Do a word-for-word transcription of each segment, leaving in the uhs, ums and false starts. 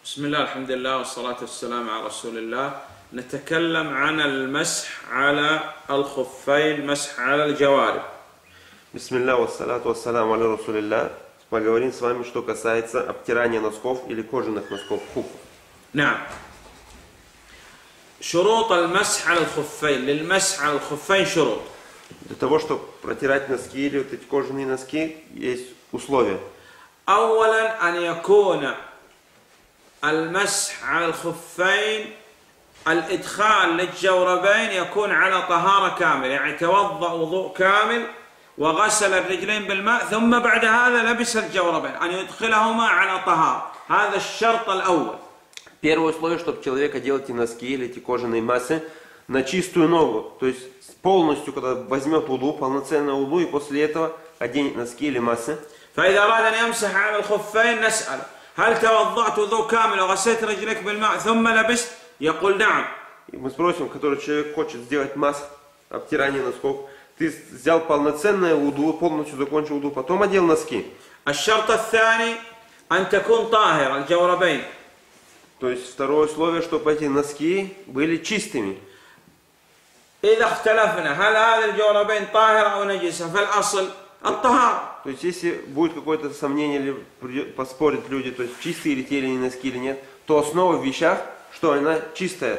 بسم الله الحمد لله والصلاة والسلام على رسول الله. نتكلم عن المسح على الخفين، مسح على الجوارب. بسم الله والصلاة والسلام على رسول الله. Поговорим с вами, что касается обтирания носков или кожаных носков, хуфов. نعم. شروط المسح على الخفين. للمسح على الخفين شروط. Для того, чтобы протирать носки или вот эти кожаные носки, есть условия. أولا أن يكون المسح على الخفين الإدخال للجوربين يكون على طهارة كاملة، يعني توضأ وضوء كامل وغسل الرجلين بالماء ثم بعد هذا لبس الجوربين، أن يدخلهما على طهارة. هذا الشرط الأول. Первое условие, чтобы человек одел эти носки или эти кожаные массы на чистую ногу, то есть полностью, когда возьмет уду, полноценное уду, и после этого оденет носки или массы. فإذا أراد أن يمسح على الخفين نسأل: هل توضأت وضوء كامل وغسلت رجليك بالماء ثم لبست؟ يقول نعم. И мы спросим, который человек хочет сделать масс, обтирание носков, ты взял полноценное уду, полностью закончил уду, потом одел носки. الشرط الثاني أن تكون طاهرة الجوربين. То есть второе условие, чтобы эти носки были чистыми. إذا اختلفنا هل هذه الجوربين طاهرة أو نجسة فالأصل الطهارة. То есть если будет какое-то сомнение или поспорят люди, то есть чистые или те или не носки или нет, то основа в вещах, что она чистая.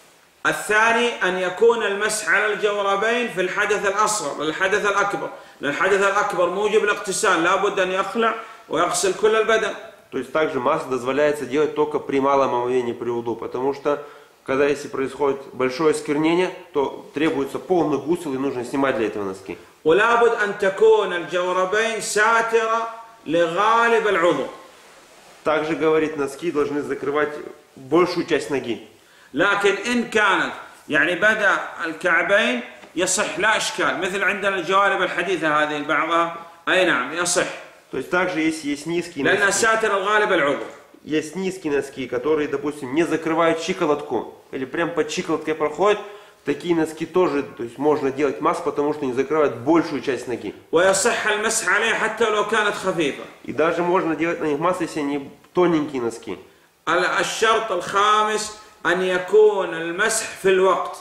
الثاني أن يكون المسح على الجوربين في الحدث الأصغر للحدث الأكبر، لأن الحدث الأكبر موجب الاغتسال لابد أن يخلع ويغسل كل البدن. То есть также масс дозволяется делать только при малом омовении при уду, потому что когда если происходит большое осквернение, то требуется полный гусел и нужно снимать для этого носки. ولابد أن تكون الجوربين ساترة لغالب العضو. Также, говорит, носки должны закрывать большую часть ноги. لكن إن كانت يعني بدأ الكعبين يصح لا إشكال، مثل عندنا الجوارب الحديثة هذه بعضها أي نعم يصح. То есть также если есть низкие لأن носки, ساتر الغالب العضو. есть низкие носки, которые, допустим, не закрывают щиколотку или прям под щиколоткой проходят, такие носки тоже, то есть можно делать масс, потому что не закрывают большую часть ноги. ويصح المسح عليه حتى لو كانت خفيفة. И даже можно делать на них масс, если они тоненькие носки. الشرط الخامس أن يكون المسح في الوقت.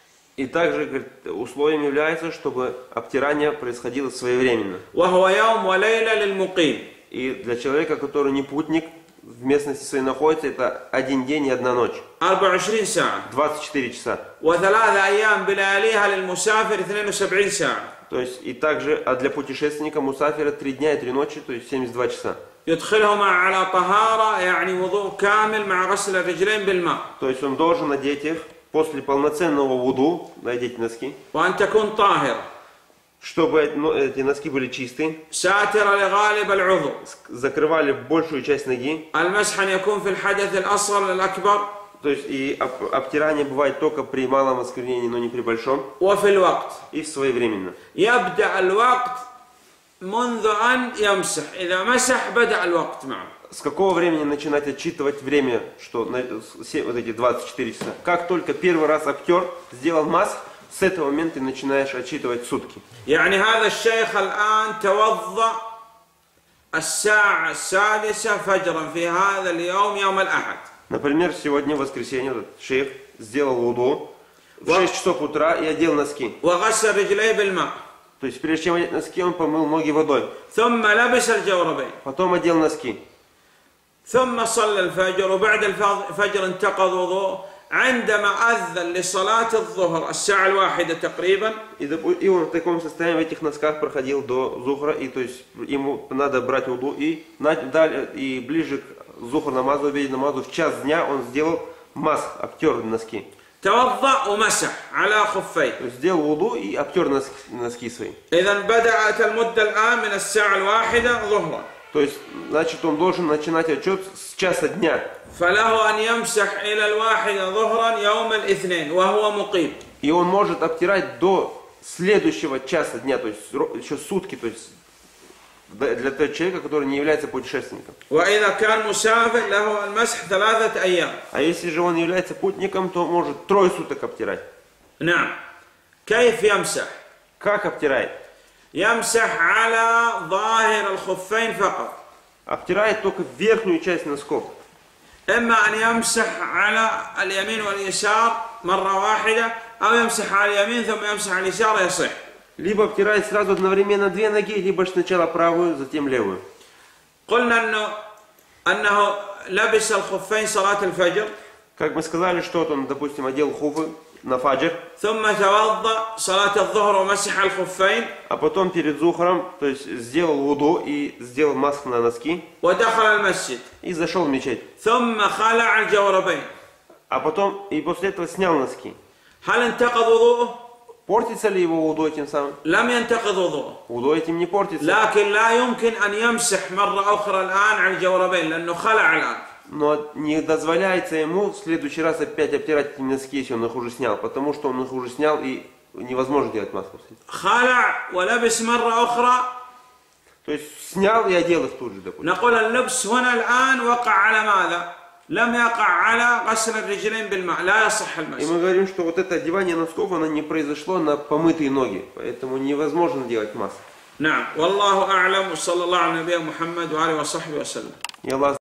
И также, говорит, условием является, чтобы обтирание происходило своевременно. وهو يوم وليلة للمقيم. И для человека, который не путник, в местности своей находится, это один день и одна ночь. أربعة وعشرين ساعة. двадцать четыре часа. وثلاثة أيام بلياليها للمسافر اثنين وسبعين ساعة. То есть и также, а для путешественника мусафира три дня и три ночи, то есть семьдесят два часа. يدخلهما على طهارة يعني وضوء كامل مع غسل الرجلين بالماء. То есть он должен надеть их после полноценного вуду, надеть носки, وأن تكون طاهرة. чтобы эти носки были чистые, ساترة لغالب العضو. закрывали большую часть ноги. المسح أن يكون في الحدث الأصغر للأكبر. То есть и об, обтирание бывает только при малом осквернении, но не при большом. وفي الوقت. И своевременно. يبدأ الوقت منذ أن يمسح. إذا مسح بدأ الوقت معه. С какого времени начинать отчитывать время, что на, вот эти двадцать четыре часа? Как только первый раз обтер, сделал масс, с этого момента ты начинаешь отчитывать сутки. يعني هذا الشيخ الآن توضأ الساعة السادسة فجرا في هذا اليوم يوم الأحد. Например, сегодня в воскресенье этот шейх сделал вуду в шесть часов утра и одел носки. وغسل رجليه بالماء. То есть прежде чем одеть носки, он помыл ноги водой. ثم لبس الجوربين. Потом одел носки. ثم صلى الفجر وبعد الفجر انتقض وضوء. عندما أذن لصلاة الظهر الساعة الواحدة تقريبا. И, и он в таком состоянии в этих носках проходил до зухра, и то есть ему надо брать вуду, и, и ближе к зухр намазу, обед намазу, в час дня он сделал масс, обтер носки. توضأ ومسح على خفين. То есть сделал вуду и обтер носки, носки свои. إذا بدأت المدة الآن من الساعة الواحدة ظهرا. То есть, значит, он должен начинать отчет с часа дня. فله أن يمسح إلى الواحدة ظهرا يوم الاثنين وهو مقيم. И он может обтирать до следующего часа дня, то есть еще сутки, то есть для того человека, который не является путешественником. وإذا كان مسافر له المسح ثلاثة أيام. А если же он является путником, то может трое суток обтирать. نعم. كيف يمسح؟ Как обтирает? يمسح على ظاهر الخفين فقط. Обтирает только верхнюю часть носков. إما أن يمسح على اليمين واليسار مرة واحدة أو يمسح على اليمين ثم يمسح على اليسار يصح. Либо обтирает сразу одновременно две ноги, либо сначала правую, затем левую. قلنا أنه أنه لبس الخفين صلاة الفجر. Как мы сказали, что вот он, допустим, одел хуфы на фаджр. ثم توضأ صلاة الظهر ومسح الخفين. А потом перед зухром, то есть сделал вуду и сделал масх на носки. ودخل المسجد. И зашел в мечеть. ثم خلع الجوربين. А потом, и после этого снял носки. هل انتقض وضوءه؟ Портится ли его вуду этим самым? لم ينتقض وضوءه. Вуду этим не портится. لكن لا يمكن أن يمسح مرة أخرى الآن على الجوربين لأنه خلع الآن. Но не дозволяется ему в следующий раз опять обтирать эти носки, если он их уже снял, потому что он их уже снял и невозможно делать маску. خلع ولبس مرة أخرى. То есть снял и одел их тут же, допустим. نقول اللبس هنا الآن وقع على ماذا؟ لم يقع على غسل الرجلين بالماء، لا يصح И المسح. мы говорим, что вот это одевание носков, оно не произошло на помытые ноги, поэтому невозможно делать маску. نعم والله أعلم وصلى الله على نبينا محمد وآله وصحبه وسلم. И Аллах